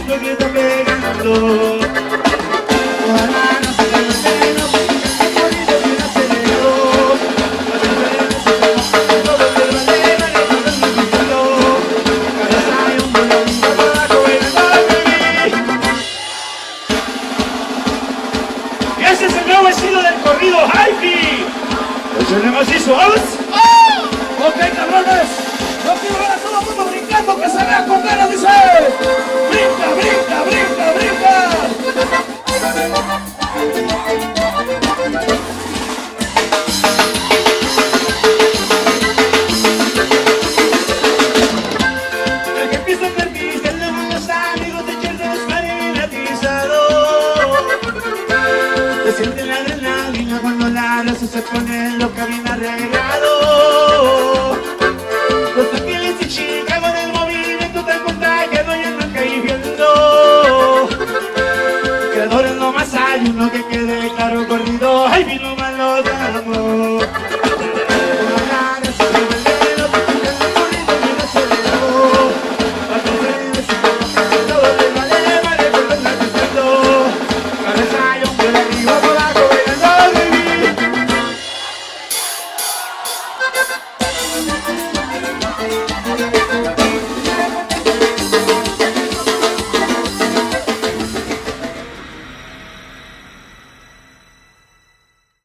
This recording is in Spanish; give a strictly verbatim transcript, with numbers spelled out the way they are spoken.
ritmo que está pegando. Ojalá no se caiga el freno, porque el corrido bien aceleró. Las diferencias se toman todo el problema y todo el ridículo. Cabeza hay un bolón, abajo en el baby. Y ese es el nuevo estilo del corrido Hi-Fi. ¡Ese macizo! ¡Vamos! ¡Oh! Ok, cabrones. Yo quiero ver a todo el mundo brincando, que se vea con ganas, dice. ¡Brinca, brinca, brinca, brinca! El que empieza a permitir que los amigos te echen desmarinatizado. Te siente la adrenalina cuando la raza se pone